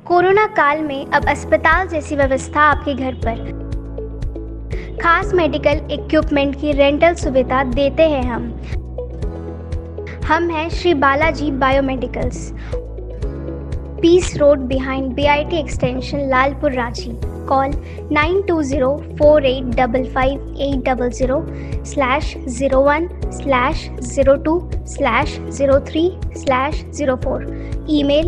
Corona काल में अब अस्पताल जैसी व्यवस्था आपके घर पर। खास मेडिकल इक्विपमेंट की रेंटल सुविधा देते हैं हम हैं Shri Balaji Biomedicals, Peace Road behind BIT extension, Lalpur, Ranchi. Call 9204850001/02/03/04। Email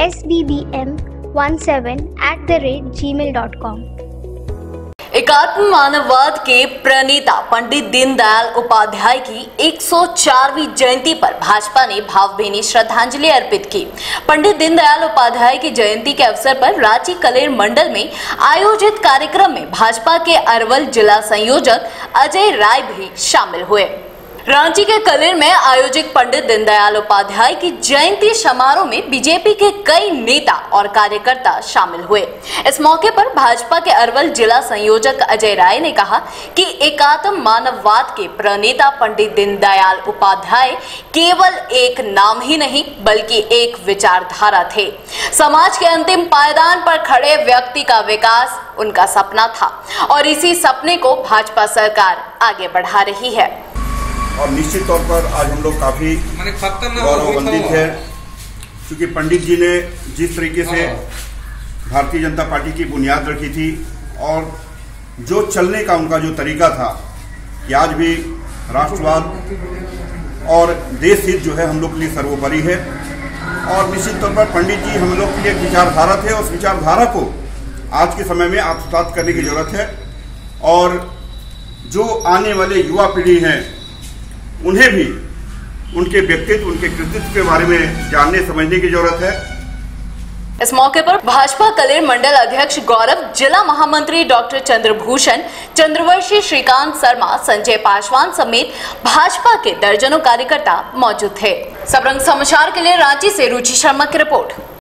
sbbm17@gmail.com। एकात्म मानववाद के प्रणेता पंडित दीनदयाल उपाध्याय की 104वीं जयंती पर भाजपा ने भावभीनी श्रद्धांजलि अर्पित की। पंडित दीनदयाल उपाध्याय की जयंती के अवसर पर रांची कलेर मंडल में आयोजित कार्यक्रम में भाजपा के अरवल जिला संयोजक अजय राय भी शामिल हुए। रांची के कलेर में आयोजित पंडित दीनदयाल उपाध्याय की जयंती समारोह में बीजेपी के कई नेता और कार्यकर्ता शामिल हुए। इस मौके पर भाजपा के अरवल जिला संयोजक अजय राय ने कहा कि एकात्म मानववाद के प्रणेता पंडित दीनदयाल उपाध्याय केवल एक नाम ही नहीं बल्कि एक विचारधारा थे। समाज के अंतिम पायदान पर खड़े व्यक्ति का विकास उनका सपना था और इसी सपने को भाजपा सरकार आगे बढ़ा रही है। और निश्चित तौर पर आज हम लोग काफी गौरवान्वित है, क्योंकि पंडित जी ने जिस तरीके से भारतीय जनता पार्टी की बुनियाद रखी थी और जो चलने का उनका जो तरीका था कि आज भी राष्ट्रवाद और देश हित जो है हम लोग के लिए सर्वोपरि है। और निश्चित तौर पर पंडित जी हम लोग के लिए एक विचारधारा थे और उस विचारधारा को आज के समय में आत्मसात करने की जरूरत है। और जो आने वाले युवा पीढ़ी हैं उन्हें भी उनके व्यक्तित्व, उनके कृतित्व के बारे में जानने समझने की जरूरत है। इस मौके पर भाजपा कलेर मंडल अध्यक्ष गौरव, जिला महामंत्री डॉक्टर चंद्रभूषण, चंद्रवंशी, श्रीकांत शर्मा, संजय पासवान समेत भाजपा के दर्जनों कार्यकर्ता मौजूद थे। सबरंग समाचार के लिए रांची से रुचि शर्मा की रिपोर्ट।